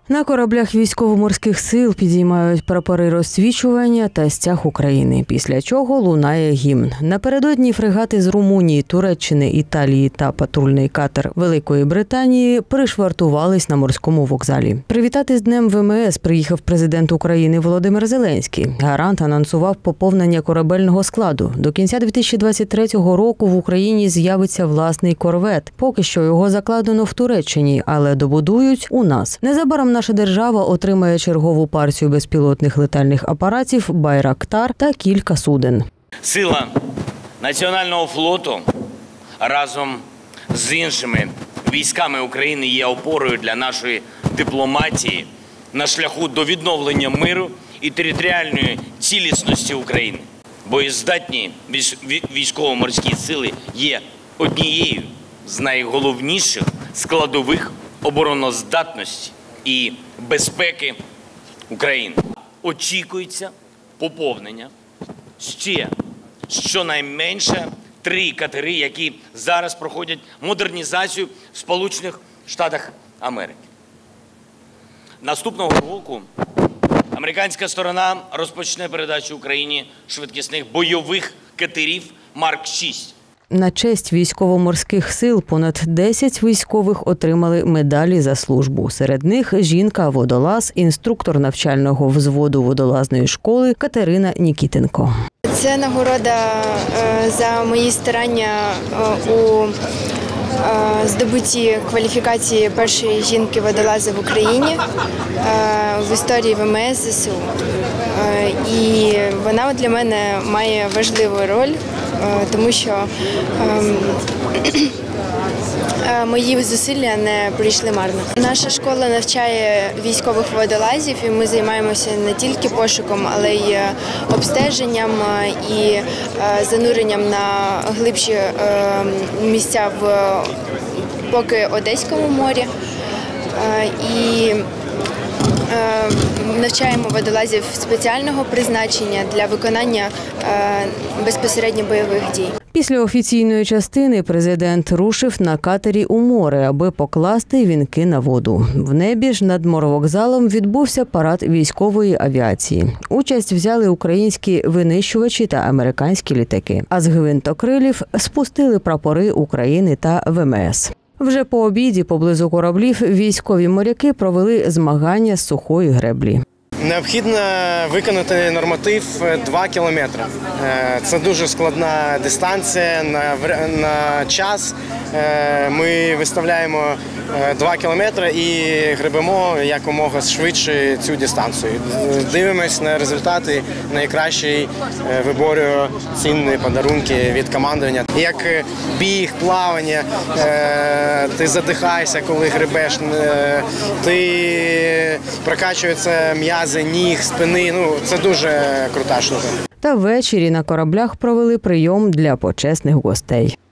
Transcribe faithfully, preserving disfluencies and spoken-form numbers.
На кораблях військово-морських сил підіймають прапори розсвічування та стяг України, після чого лунає гімн. Напередодні фрегати з Румунії, Туреччини, Італії та патрульний катер Великої Британії пришвартувались на морському вокзалі. Привітати з Днем ВМС приїхав президент України Володимир Зеленський. Гарант анонсував поповнення корабельного складу. До кінця дві тисячі двадцять третього року в Україні з'явиться власний корвет. Поки що його закладено в Туреччині, але добудують у нас. Незабаром наша держава отримає чергову партію безпілотних летальних апаратів «Байрактар» та кілька суден. Сила Національного флоту разом з іншими військами України є опорою для нашої дипломатії на шляху до відновлення миру і територіальної цілісності України. Боєздатні військово-морські сили є однією з найголовніших складових обороноздатності і безпеки України. Очікується поповнення ще щонайменше три катери, які зараз проходять модернізацію в Сполучених Штатах Америки. Наступного року американська сторона розпочне передачу Україні швидкісних бойових катерів Марк шість. На честь військово-морських сил понад десять військових отримали медалі за службу. Серед них жінка-водолаз, інструктор навчального взводу водолазної школи Катерина Нікітенко. Це нагорода за мої старання у здобутті кваліфікації першої жінки-водолаза в Україні в історії ВМС ЗСУ. І вона для мене має важливу роль, тому що мої зусилля не пройшли марно. Наша школа навчає військових водолазів, і ми займаємося не тільки пошуком, але й обстеженням і зануренням на глибші місця в поки Одеському морі. І навчаємо водолазів спеціального призначення для виконання безпосередньо бойових дій. Після офіційної частини президент рушив на катері у море, аби покласти вінки на воду. В небі ж над моровокзалом відбувся парад військової авіації. Участь взяли українські винищувачі та американські літаки. А з гвинтокрилів спустили прапори України та ВМС. Вже по обіді поблизу кораблів військові моряки провели змагання з сухої греблі. Необхідно виконати норматив два кілометри. Це дуже складна дистанція на час. Ми виставляємо два кілометри і гребемо якомога швидше цю дистанцію. Дивимось на результати, найкращий виборює цінні подарунки від командування. Як біг, плавання, ти задихаєшся, коли гребеш, ти прокачується м'язи ніг, спини. Ну, це дуже крута штука. Та ввечері на кораблях провели прийом для почесних гостей.